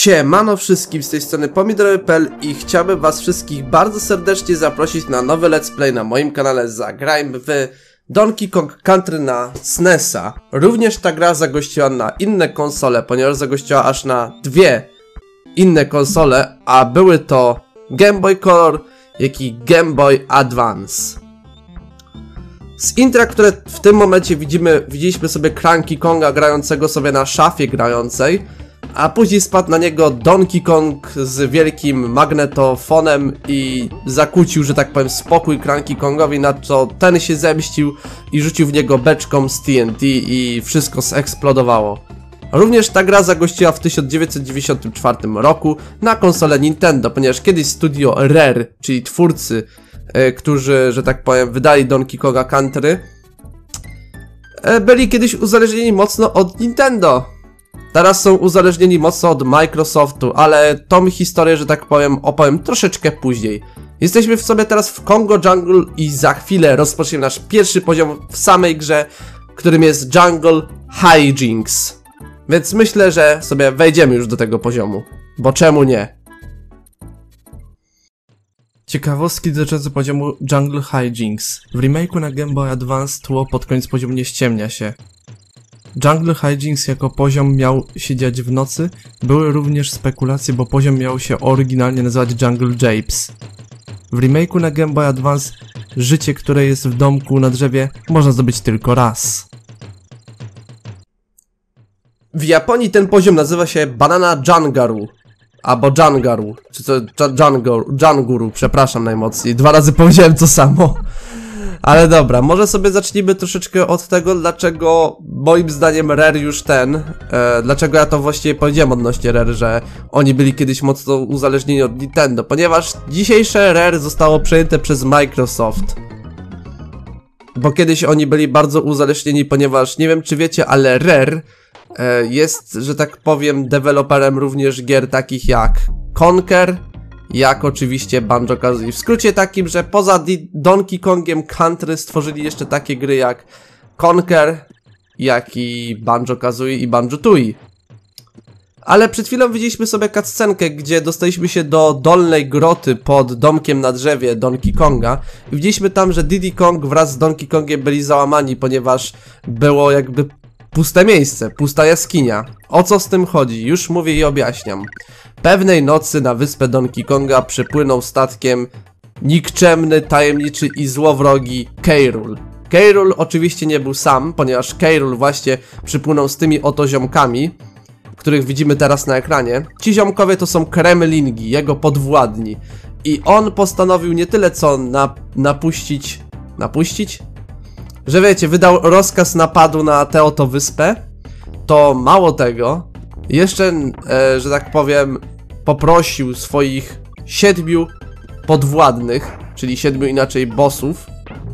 Siemano wszystkim, z tej strony Pomidorowy.pl i chciałbym was wszystkich bardzo serdecznie zaprosić na nowy let's play na moim kanale. Zagrajmy w Donkey Kong Country na SNES-a. Również ta gra zagościła na inne konsole, ponieważ zagościła aż na dwie inne konsole, a były to Game Boy Color, jak i Game Boy Advance. Z intra, które w tym momencie widzieliśmy sobie Cranky Konga grającego sobie na szafie grającej, a później spadł na niego Donkey Kong z wielkim magnetofonem i zakłócił, że tak powiem, spokój Cranky Kongowi, na co ten się zemścił i rzucił w niego beczką z TNT i wszystko zeeksplodowało. Również ta gra zagościła w 1994 roku na konsolę Nintendo, ponieważ kiedyś studio Rare, czyli twórcy, którzy, że tak powiem, wydali Donkey Konga Country, byli kiedyś uzależnieni mocno od Nintendo. Teraz są uzależnieni mocno od Microsoftu, ale tą historię, że tak powiem, opowiem troszeczkę później. Jesteśmy sobie teraz w Congo Jungle i za chwilę rozpoczniemy nasz pierwszy poziom w samej grze, którym jest Jungle Hijinks. Więc myślę, że sobie wejdziemy już do tego poziomu, bo czemu nie? Ciekawostki dotyczące poziomu Jungle Hijinks. W remake'u na Game Boy Advance tło pod koniec poziomu nie ściemnia się. Jungle Hijinks jako poziom miał się dziać w nocy. Były również spekulacje, bo poziom miał się oryginalnie nazywać Jungle Japes. W remake'u na Game Boy Advance życie, które jest w domku na drzewie, można zdobyć tylko raz. W Japonii ten poziom nazywa się Banana Jangaru. Albo Jangaru, czy to Janguru, przepraszam najmocniej. Dwa razy powiedziałem to samo. Ale dobra, może sobie zacznijmy troszeczkę od tego, dlaczego moim zdaniem Rare już dlaczego ja to właściwie powiedziałem odnośnie Rare, że oni byli kiedyś mocno uzależnieni od Nintendo, ponieważ dzisiejsze Rare zostało przejęte przez Microsoft. Bo kiedyś oni byli bardzo uzależnieni, ponieważ nie wiem czy wiecie, ale Rare jest, że tak powiem, deweloperem również gier takich jak Conker, jak oczywiście Banjo-Kazooie. W skrócie takim, że poza Donkey Kongiem Country stworzyli jeszcze takie gry jak Conker, jak i Banjo-Kazooie i Banjo-Tooie. Ale przed chwilą widzieliśmy sobie cutscenkę, gdzie dostaliśmy się do dolnej groty pod domkiem na drzewie Donkey Konga i widzieliśmy tam, że Diddy Kong wraz z Donkey Kongiem byli załamani, ponieważ było jakby puste miejsce, pusta jaskinia. O co z tym chodzi? Już mówię i objaśniam. Pewnej nocy na wyspę Donkey Konga przypłynął statkiem nikczemny, tajemniczy i złowrogi K. Rool. K. Rool oczywiście nie był sam, ponieważ K. Rool właśnie przypłynął z tymi oto ziomkami, których widzimy teraz na ekranie. Ci ziomkowie to są Kremlingi, jego podwładni. I on postanowił nie tyle co napuścić? Że wiecie, wydał rozkaz napadu na tę oto wyspę. To mało tego, jeszcze, że tak powiem, poprosił swoich 7 podwładnych, czyli 7 inaczej bossów,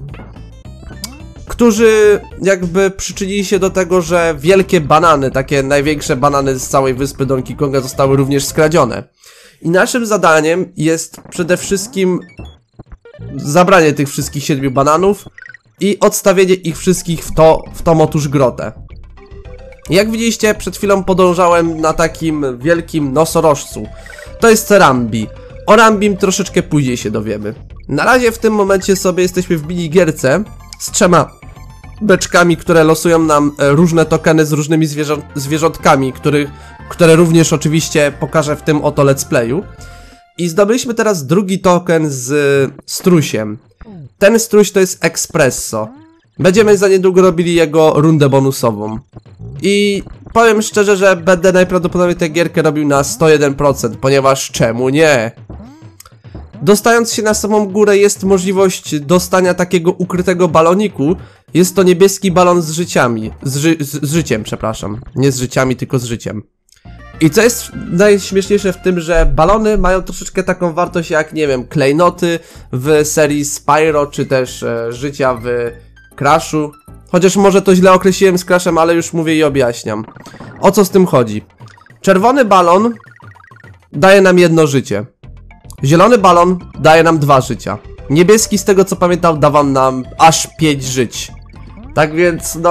którzy jakby przyczynili się do tego, że wielkie banany, takie największe banany z całej wyspy Donkey Konga zostały również skradzione. I naszym zadaniem jest przede wszystkim zabranie tych wszystkich 7 bananów i odstawienie ich wszystkich w tą otóż grotę. Jak widzieliście, przed chwilą podążałem na takim wielkim nosorożcu. To jest Rambi. O Rambim troszeczkę później się dowiemy. Na razie w tym momencie sobie jesteśmy w minigierce z 3 beczkami, które losują nam różne tokeny z różnymi zwierzątkami, które również oczywiście pokażę w tym oto let's playu. I zdobyliśmy teraz drugi token z strusiem. Ten struś to jest Espresso. Będziemy za niedługo robili jego rundę bonusową. I powiem szczerze, że będę najprawdopodobniej tę gierkę robił na 101%, ponieważ czemu nie? Dostając się na samą górę jest możliwość dostania takiego ukrytego baloniku. Jest to niebieski balon z życiami. Z życiem, przepraszam. Nie z życiami, tylko z życiem. I co jest najśmieszniejsze w tym, że balony mają troszeczkę taką wartość jak, nie wiem, klejnoty w serii Spyro, czy też życia w Crashu. Chociaż może to źle określiłem z Crashem, ale już mówię i objaśniam. O co z tym chodzi? Czerwony balon daje nam 1 życie. Zielony balon daje nam 2 życia. Niebieski, z tego co pamiętam, dawał nam aż 5 żyć. Tak więc, no,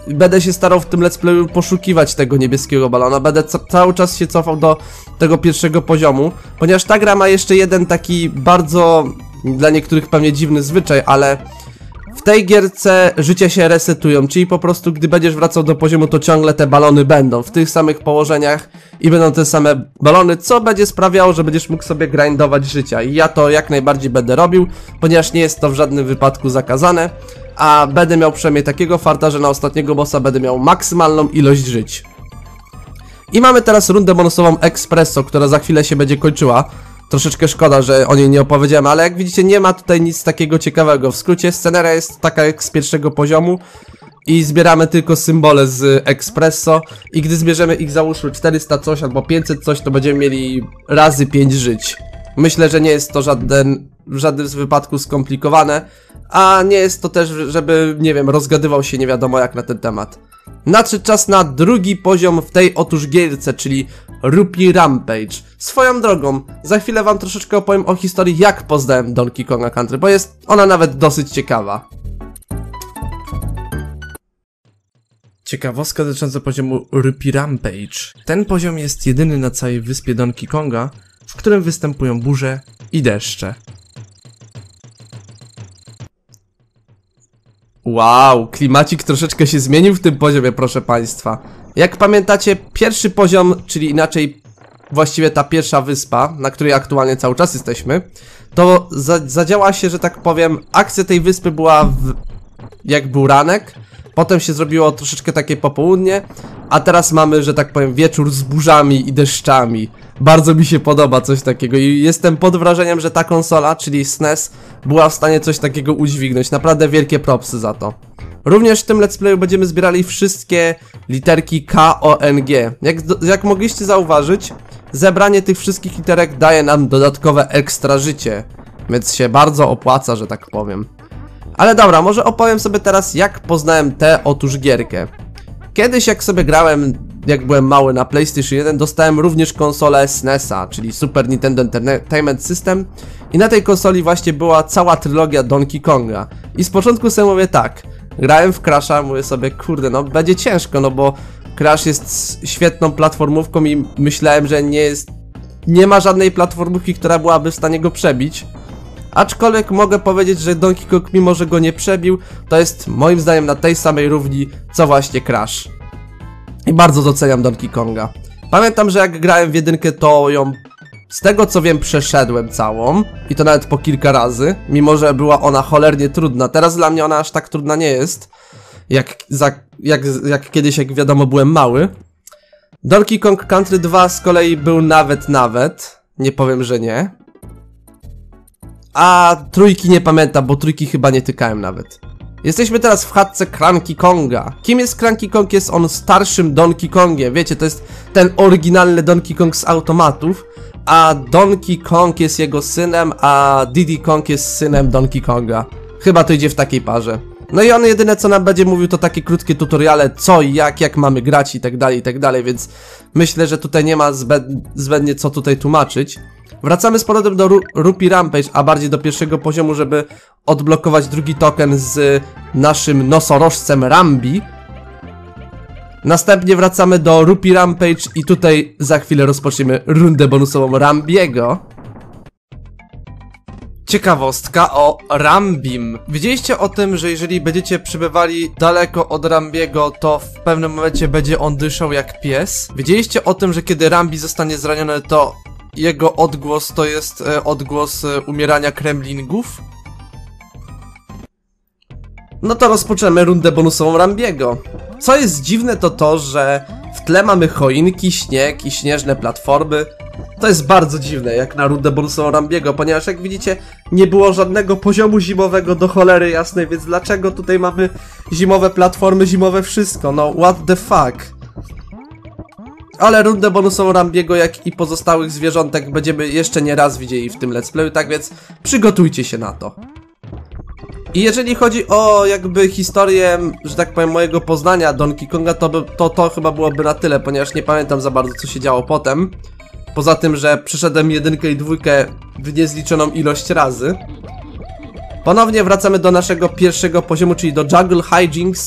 będę się starał w tym let's playu poszukiwać tego niebieskiego balona, będę cały czas się cofał do tego pierwszego poziomu, ponieważ ta gra ma jeszcze jeden taki bardzo, dla niektórych pewnie dziwny zwyczaj, ale w tej gierce życia się resetują, czyli po prostu gdy będziesz wracał do poziomu, to ciągle te balony będą w tych samych położeniach i będą te same balony, co będzie sprawiało, że będziesz mógł sobie grindować życia. I ja to jak najbardziej będę robił, ponieważ nie jest to w żadnym wypadku zakazane, a będę miał przynajmniej takiego farta, że na ostatniego bossa będę miał maksymalną ilość żyć. I mamy teraz rundę bonusową Espresso, która za chwilę się będzie kończyła. Troszeczkę szkoda, że o niej nie opowiedziałem, ale jak widzicie nie ma tutaj nic takiego ciekawego. W skrócie sceneria jest taka jak z pierwszego poziomu i zbieramy tylko symbole z Espresso i gdy zbierzemy ich załóżmy 400 coś albo 500 coś, to będziemy mieli razy 5 żyć. Myślę, że nie jest to w żadnym z wypadków skomplikowane, a nie jest to też, żeby, nie wiem, rozgadywał się nie wiadomo jak na ten temat. Nadszedł czas na drugi poziom w tej otóż gierce, czyli Rupee Rampage. Swoją drogą, za chwilę wam troszeczkę opowiem o historii, jak poznałem Donkey Konga Country, bo jest ona nawet dosyć ciekawa. Ciekawostka dotycząca poziomu Rupee Rampage. Ten poziom jest jedyny na całej wyspie Donkey Konga, w którym występują burze i deszcze. Wow, klimacik troszeczkę się zmienił w tym poziomie, proszę państwa. Jak pamiętacie, pierwszy poziom, czyli inaczej właściwie ta pierwsza wyspa, na której aktualnie cały czas jesteśmy, to zadziała się, że tak powiem, akcja tej wyspy była jak był ranek, potem się zrobiło troszeczkę takie popołudnie, a teraz mamy, że tak powiem, wieczór z burzami i deszczami. Bardzo mi się podoba coś takiego i jestem pod wrażeniem, że ta konsola, czyli SNES, była w stanie coś takiego udźwignąć. Naprawdę wielkie propsy za to. Również w tym let's playu będziemy zbierali wszystkie literki K-O-N-G. Jak mogliście zauważyć, zebranie tych wszystkich literek daje nam dodatkowe ekstra życie, więc się bardzo opłaca, że tak powiem. Ale dobra, może opowiem sobie teraz, jak poznałem tę otóż gierkę. Kiedyś jak sobie grałem, jak byłem mały na PlayStation 1, dostałem również konsolę SNES-a, czyli Super Nintendo Entertainment System. I na tej konsoli właśnie była cała trylogia Donkey Konga. I z początku sobie mówię tak, grałem w Crasha, mówię sobie, kurde, no będzie ciężko, no bo Crash jest świetną platformówką i myślałem, że nie ma żadnej platformówki, która byłaby w stanie go przebić. Aczkolwiek mogę powiedzieć, że Donkey Kong, mimo że go nie przebił, to jest moim zdaniem na tej samej równi, co właśnie Crash. I bardzo doceniam Donkey Konga. Pamiętam, że jak grałem w jedynkę, to ją, z tego co wiem, przeszedłem całą. I to nawet po kilka razy, mimo że była ona cholernie trudna. Teraz dla mnie ona aż tak trudna nie jest, jak kiedyś, jak wiadomo, byłem mały. Donkey Kong Country 2 z kolei był nawet, nie powiem, że nie. A trójki nie pamiętam, bo trójki chyba nie tykałem nawet. Jesteśmy teraz w chatce Cranky Konga. Kim jest Cranky Kong? Jest on starszym Donkey Kongiem. Wiecie, to jest ten oryginalny Donkey Kong z automatów. A Donkey Kong jest jego synem, a Diddy Kong jest synem Donkey Konga. Chyba to idzie w takiej parze. No i on jedyne co nam będzie mówił to takie krótkie tutoriale, co i jak mamy grać i tak dalej, więc myślę, że tutaj nie ma zbędnie co tutaj tłumaczyć. Wracamy z powrotem do Rupee Rampage, a bardziej do pierwszego poziomu, żeby odblokować drugi token z naszym nosorożcem Rambi. Następnie wracamy do Rupee Rampage i tutaj za chwilę rozpoczniemy rundę bonusową Rambiego. Ciekawostka o Rambim. Wiedzieliście o tym, że jeżeli będziecie przybywali daleko od Rambiego, to w pewnym momencie będzie on dyszał jak pies? Wiedzieliście o tym, że kiedy Rambi zostanie zraniony, to jego odgłos to jest odgłos umierania kremlingów? No to rozpoczniemy rundę bonusową Rambiego. Co jest dziwne to to, że w tle mamy choinki, śnieg i śnieżne platformy. To jest bardzo dziwne jak na rundę bonusową Rambiego, ponieważ jak widzicie nie było żadnego poziomu zimowego do cholery jasnej, więc dlaczego tutaj mamy zimowe platformy, zimowe wszystko? No what the fuck? Ale rundę bonusową Rambiego, jak i pozostałych zwierzątek będziemy jeszcze nie raz widzieli w tym let's playu, tak więc przygotujcie się na to. I jeżeli chodzi o jakby historię, że tak powiem, mojego poznania Donkey Konga, to chyba byłoby na tyle, ponieważ nie pamiętam za bardzo co się działo potem. Poza tym, że przeszedłem jedynkę i dwójkę w niezliczoną ilość razy. Ponownie wracamy do naszego pierwszego poziomu, czyli do Jungle Hijinks,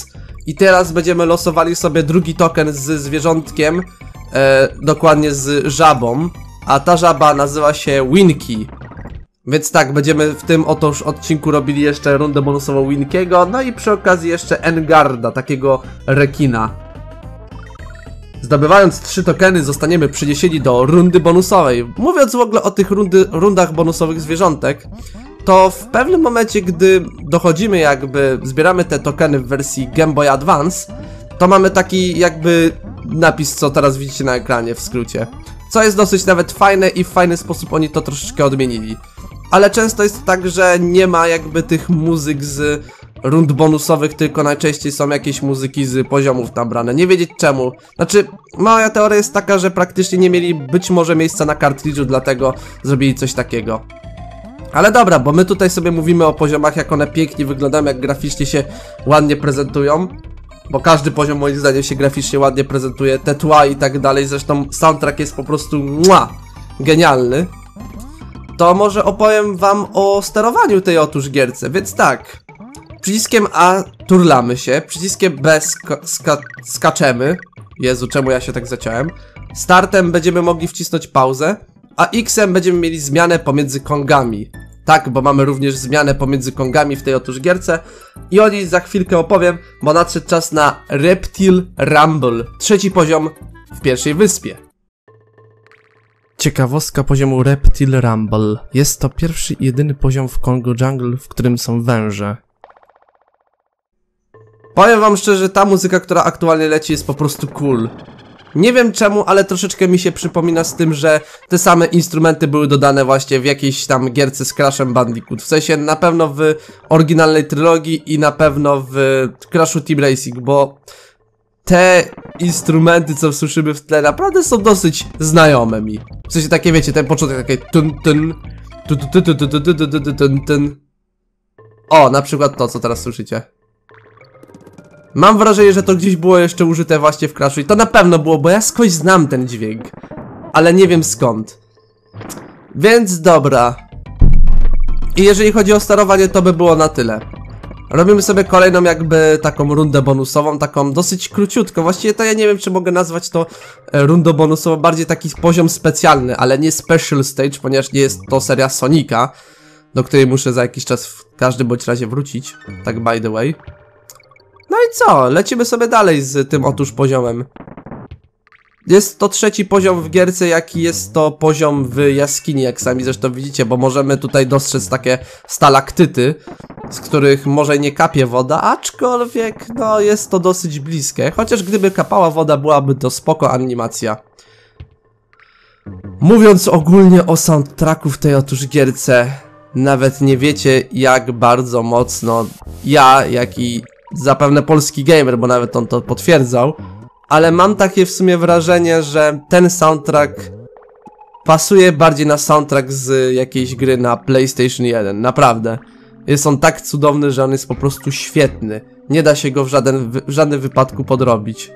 I teraz będziemy losowali sobie drugi token z zwierzątkiem, dokładnie z żabą, a ta żaba nazywa się Winky. Więc tak, będziemy w tym otóż odcinku robili jeszcze rundę bonusową Winkiego, no i przy okazji jeszcze Engarda, takiego rekina. Zdobywając 3 tokeny zostaniemy przeniesieni do rundy bonusowej. Mówiąc w ogóle o tych rundach bonusowych zwierzątek, to w pewnym momencie, gdy dochodzimy jakby, zbieramy te tokeny w wersji Game Boy Advance, to mamy taki jakby napis, co teraz widzicie na ekranie w skrócie. Co jest dosyć nawet fajne i w fajny sposób oni to troszeczkę odmienili. Ale często jest tak, że nie ma jakby tych muzyk z rund bonusowych, tylko najczęściej są jakieś muzyki z poziomów nabrane. Nie wiedzieć czemu. Znaczy, moja teoria jest taka, że praktycznie nie mieli być może miejsca na kartridżu, dlatego zrobili coś takiego. Ale dobra, bo my tutaj sobie mówimy o poziomach, jak one pięknie wyglądają, jak graficznie się ładnie prezentują. Bo każdy poziom moim zdaniem się graficznie ładnie prezentuje, te tła i tak dalej, zresztą soundtrack jest po prostu genialny. To może opowiem wam o sterowaniu tej otóż gierce, więc tak. Przyciskiem A turlamy się, przyciskiem B skaczemy. Jezu, czemu ja się tak zaciąłem? Startem będziemy mogli wcisnąć pauzę, a X-em będziemy mieli zmianę pomiędzy kongami. Tak, bo mamy również zmianę pomiędzy kongami w tej otóż gierce i o niej za chwilkę opowiem, bo nadszedł czas na Reptile Rumble, 3. poziom w pierwszej wyspie. Ciekawostka poziomu Reptile Rumble. Jest to pierwszy i jedyny poziom w Kongo Jungle, w którym są węże. Powiem wam szczerze, ta muzyka, która aktualnie leci, jest po prostu cool. Nie wiem czemu, ale troszeczkę mi się przypomina z tym, że te same instrumenty były dodane właśnie w jakiejś tam gierce z Crashem Bandicoot. W sensie na pewno w oryginalnej trylogii i na pewno w Crashu Team Racing, bo te instrumenty, co słyszymy w tle, naprawdę są dosyć znajome mi. W sensie takie, wiecie, ten początek takie tun. O, na przykład to, co teraz słyszycie. Mam wrażenie, że to gdzieś było jeszcze użyte właśnie w Crashu i to na pewno było, bo ja skądś znam ten dźwięk. Ale nie wiem skąd. Więc dobra. I jeżeli chodzi o sterowanie, to by było na tyle. Robimy sobie kolejną jakby taką rundę bonusową, taką dosyć króciutką. Właściwie to ja nie wiem, czy mogę nazwać to rundą bonusową, bardziej taki poziom specjalny, ale nie special stage, ponieważ nie jest to seria Sonika, do której muszę za jakiś czas w każdym bądź razie wrócić. Tak by the way. No i co? Lecimy sobie dalej z tym otóż poziomem. Jest to 3. poziom w gierce, jaki jest to poziom w jaskini, jak sami zresztą widzicie, bo możemy tutaj dostrzec takie stalaktyty, z których może nie kapie woda, aczkolwiek no jest to dosyć bliskie. Chociaż gdyby kapała woda, byłaby to spoko animacja. Mówiąc ogólnie o soundtracku w tej otóż gierce, nawet nie wiecie jak bardzo mocno ja, jak i zapewne polski gamer, bo nawet on to potwierdzał, ale mam takie w sumie wrażenie, że ten soundtrack pasuje bardziej na soundtrack z jakiejś gry na PlayStation 1, naprawdę. Jest on tak cudowny, że on jest po prostu świetny. Nie da się go w żadnym wypadku podrobić.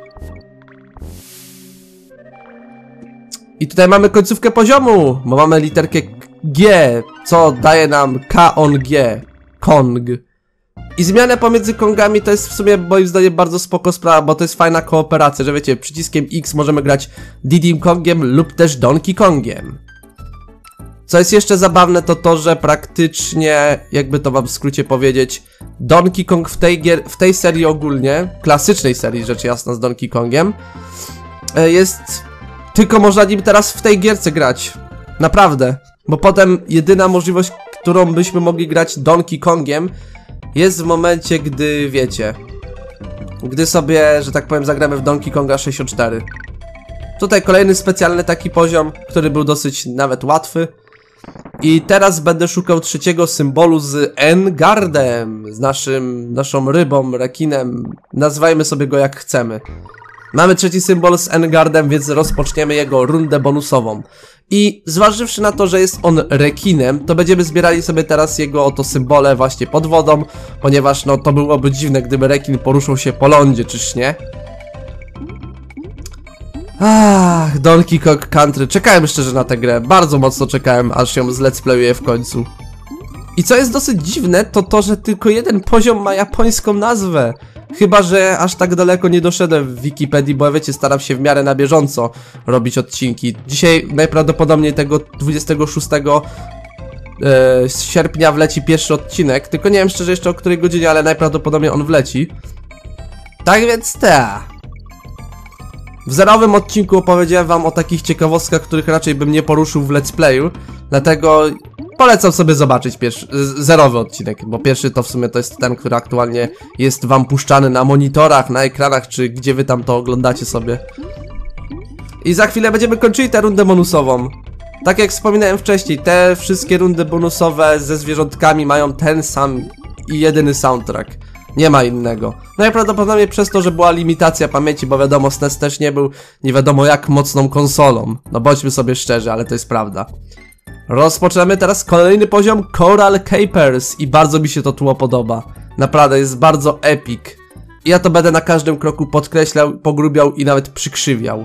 I tutaj mamy końcówkę poziomu, bo mamy literkę G, co daje nam K on G. Kong. I zmianę pomiędzy kongami to jest w sumie moim zdaniem bardzo spoko sprawa, bo to jest fajna kooperacja, że wiecie, przyciskiem X możemy grać Diddy Kongiem lub też Donkey Kongiem. Co jest jeszcze zabawne, to to, że praktycznie, jakby to wam w skrócie powiedzieć, Donkey Kong w tej serii ogólnie, klasycznej serii rzecz jasna z Donkey Kongiem, jest... tylko można nim teraz w tej gierce grać. Naprawdę. Bo potem jedyna możliwość, którą byśmy mogli grać Donkey Kongiem, jest w momencie, gdy wiecie, gdy sobie, że tak powiem, zagramy w Donkey Konga 64. Tutaj kolejny specjalny taki poziom, który był dosyć nawet łatwy. I teraz będę szukał 3. symbolu z Engardem, z naszą rybą, rekinem, nazwajmy sobie go jak chcemy. Mamy 3. symbol z Engardem, więc rozpoczniemy jego rundę bonusową. I zważywszy na to, że jest on rekinem, to będziemy zbierali sobie teraz jego oto symbole właśnie pod wodą, ponieważ no to byłoby dziwne, gdyby rekin poruszał się po lądzie, czyż nie? Ach, Donkey Kong Country. Czekałem szczerze na tę grę, bardzo mocno czekałem, aż ją zletsplayuję w końcu. I co jest dosyć dziwne, to to, że tylko jeden poziom ma japońską nazwę. Chyba że aż tak daleko nie doszedłem w Wikipedii, bo wiecie, staram się w miarę na bieżąco robić odcinki. Dzisiaj najprawdopodobniej tego 26 sierpnia wleci pierwszy odcinek, tylko nie wiem szczerze jeszcze o której godzinie, ale najprawdopodobniej on wleci. Tak więc w zerowym odcinku opowiedziałem wam o takich ciekawostkach, których raczej bym nie poruszył w let's playu, dlatego polecam sobie zobaczyć zerowy odcinek, bo pierwszy to w sumie to jest ten, który aktualnie jest wam puszczany na monitorach, na ekranach, czy gdzie wy tam to oglądacie sobie. I za chwilę będziemy kończyli tę rundę bonusową. Tak jak wspominałem wcześniej, te wszystkie rundy bonusowe ze zwierzątkami mają ten sam i jedyny soundtrack. Nie ma innego. Najprawdopodobniej przez to, że była limitacja pamięci, bo wiadomo, SNES też nie był nie wiadomo jak mocną konsolą. No bądźmy sobie szczerzy, ale to jest prawda. Rozpoczynamy teraz kolejny poziom Coral Capers i bardzo mi się to tło podoba. Naprawdę jest bardzo epic. I ja to będę na każdym kroku podkreślał, pogrubiał i nawet przykrzywiał.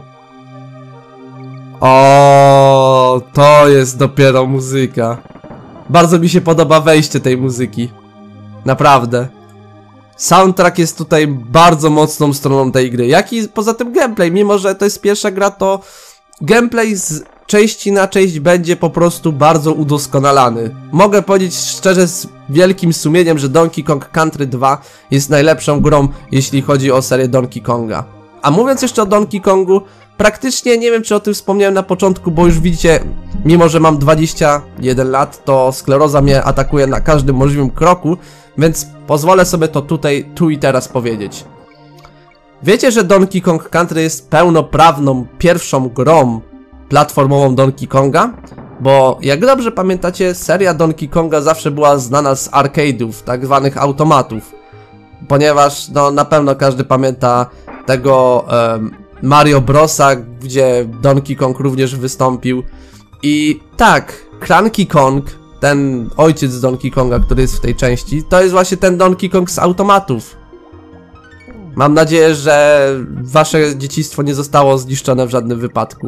O, to jest dopiero muzyka. Bardzo mi się podoba wejście tej muzyki. Naprawdę. Soundtrack jest tutaj bardzo mocną stroną tej gry, jak i poza tym gameplay, mimo że to jest pierwsza gra, to gameplay z części na część będzie po prostu bardzo udoskonalany. Mogę powiedzieć szczerze z wielkim sumieniem, że Donkey Kong Country 2 jest najlepszą grą, jeśli chodzi o serię Donkey Konga. A mówiąc jeszcze o Donkey Kongu, praktycznie nie wiem czy o tym wspomniałem na początku, bo już widzicie, mimo że mam 21 lat, to skleroza mnie atakuje na każdym możliwym kroku, więc pozwolę sobie to tutaj, tu i teraz powiedzieć. Wiecie, że Donkey Kong Country jest pełnoprawną pierwszą grą platformową Donkey Konga? Bo jak dobrze pamiętacie, seria Donkey Konga zawsze była znana z arcade'ów, tak zwanych automatów. Ponieważ no na pewno każdy pamięta tego Mario Brosa, gdzie Donkey Kong również wystąpił. I tak, Cranky Kong, ten ojciec Donkey Konga, który jest w tej części, to jest właśnie ten Donkey Kong z automatów. Mam nadzieję, że wasze dzieciństwo nie zostało zniszczone w żadnym wypadku.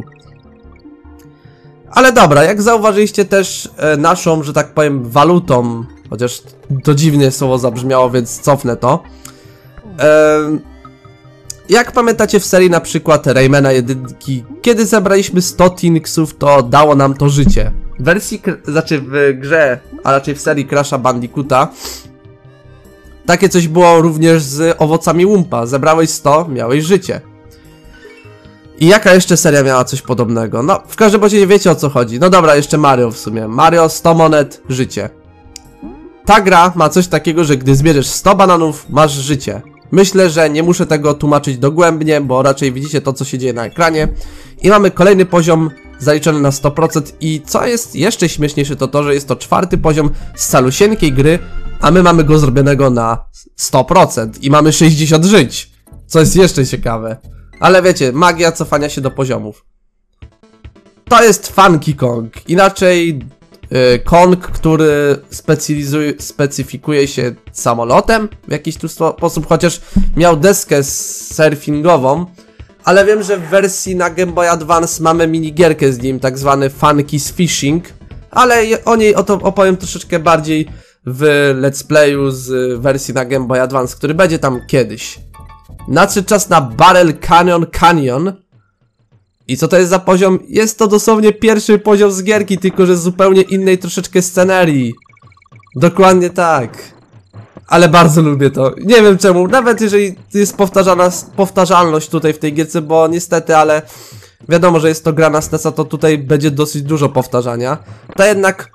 Ale dobra, jak zauważyliście też naszą, że tak powiem, walutą, chociaż to dziwnie słowo zabrzmiało, więc cofnę to. Jak pamiętacie w serii na przykład Raymana 1, kiedy zebraliśmy 100 Tinksów, to dało nam to życie. W wersji, w grze, a raczej w serii Crasha Bandicoota, takie coś było również z owocami Wumpa. Zebrałeś 100, miałeś życie. I jaka jeszcze seria miała coś podobnego? No, w każdym razie wiecie o co chodzi. No dobra, jeszcze Mario w sumie. Mario 100 monet, życie. Ta gra ma coś takiego, że gdy zbierzesz 100 bananów, masz życie. Myślę, że nie muszę tego tłumaczyć dogłębnie, bo raczej widzicie to, co się dzieje na ekranie. I mamy kolejny poziom zaliczony na 100% i co jest jeszcze śmieszniejsze, to to, że jest to 4. poziom z calusieńkiej gry, a my mamy go zrobionego na 100% i mamy 60 żyć, co jest jeszcze ciekawe. Ale wiecie, magia cofania się do poziomów. To jest Funky Kong, inaczej Kong, który specyfikuje się samolotem w jakiś tu sposób, chociaż miał deskę surfingową, ale wiem, że w wersji na Game Boy Advance mamy minigierkę z nim, tak zwany Funky's Fishing, ale o niej opowiem troszeczkę bardziej w let's playu z wersji na Game Boy Advance, który będzie tam kiedyś. Nadszedł czas na Barrel Canyon. I co to jest za poziom? Jest to dosłownie pierwszy poziom z gierki, tylko że z zupełnie innej troszeczkę scenerii. Dokładnie tak. Ale bardzo lubię to. Nie wiem czemu, nawet jeżeli jest powtarzalność tutaj w tej gierce, bo niestety, ale wiadomo, że jest to gra na SNES-a, to tutaj będzie dosyć dużo powtarzania. To jednak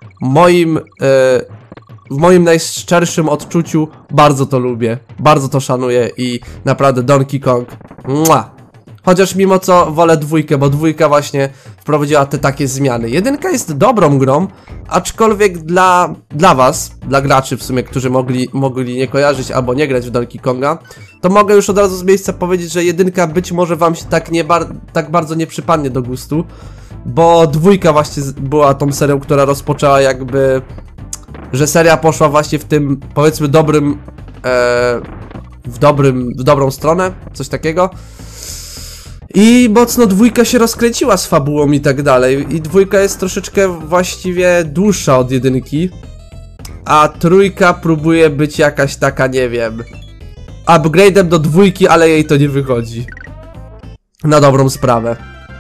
w moim najszczerszym odczuciu bardzo to lubię, bardzo to szanuję i naprawdę Donkey Kong. Mua. Chociaż mimo co wolę dwójkę, bo dwójka właśnie wprowadziła te takie zmiany. Jedynka jest dobrą grą, aczkolwiek dla was, dla graczy w sumie, którzy mogli nie kojarzyć albo nie grać w Donkey Konga, to mogę już od razu z miejsca powiedzieć, że jedynka być może wam się tak bardzo nie przypadnie do gustu, bo dwójka właśnie była tą serią, która rozpoczęła jakby, że seria poszła właśnie w tym, powiedzmy, w dobrą stronę, coś takiego. I mocno dwójka się rozkręciła z fabułą i tak dalej. I dwójka jest troszeczkę właściwie dłuższa od jedynki. A trójka próbuje być jakaś taka, nie wiem. upgrade'em do 2, ale jej to nie wychodzi. Na dobrą sprawę.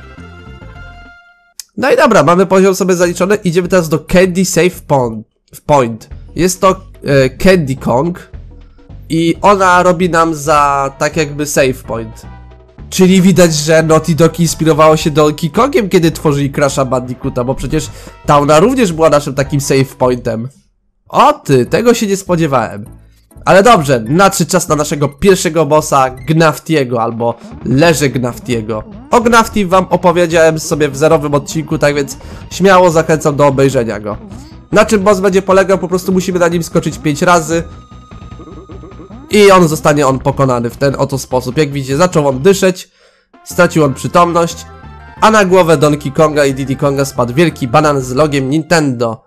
No i dobra, mamy poziom sobie zaliczony. Idziemy teraz do Candy Save Point. Jest to Candy Kong. I ona robi nam za tak jakby save point. Czyli widać, że Naughty Dog inspirowało się Donkey Kongiem, kiedy tworzyli Crasha Bandicoota, bo przecież ta ona również była naszym takim save pointem. O ty, tego się nie spodziewałem. Ale dobrze, nadszedł czas na naszego pierwszego bossa, Gnaftiego, albo Leże Gnaftiego. O Gnafti wam opowiedziałem sobie w zerowym odcinku, tak więc śmiało zachęcam do obejrzenia go. Na czym boss będzie polegał? Po prostu musimy na nim skoczyć 5 razy. I zostanie pokonany w ten oto sposób. Jak widzicie, zaczął on dyszeć, stracił on przytomność, a na głowę Donkey Konga i Diddy Konga spadł wielki banan z logiem Nintendo.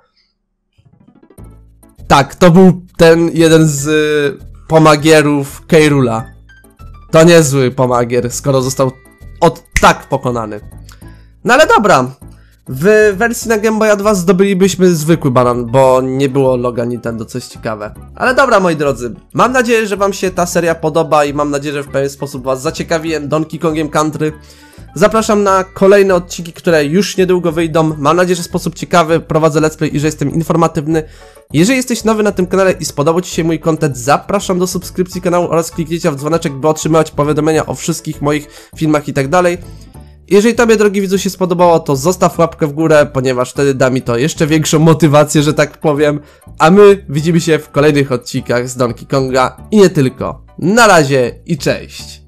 Tak, to był ten jeden z pomagierów K. Rool'a. To niezły pomagier, skoro został tak pokonany. No ale dobra. W wersji na Game Boy Advance zdobylibyśmy zwykły banan, bo nie było loga Nintendo, coś ciekawe. Ale dobra, moi drodzy, mam nadzieję, że wam się ta seria podoba i mam nadzieję, że w pewien sposób was zaciekawiłem Donkey Kongiem Country. Zapraszam na kolejne odcinki, które już niedługo wyjdą. Mam nadzieję, że w sposób ciekawy prowadzę let's play i że jestem informatywny. Jeżeli jesteś nowy na tym kanale i spodobał ci się mój content, zapraszam do subskrypcji kanału oraz kliknięcia w dzwoneczek, by otrzymywać powiadomienia o wszystkich moich filmach i tak dalej. Jeżeli tobie, drogi widzu, się spodobało, to zostaw łapkę w górę, ponieważ wtedy da mi to jeszcze większą motywację, że tak powiem. A my widzimy się w kolejnych odcinkach z Donkey Konga i nie tylko. Na razie i cześć!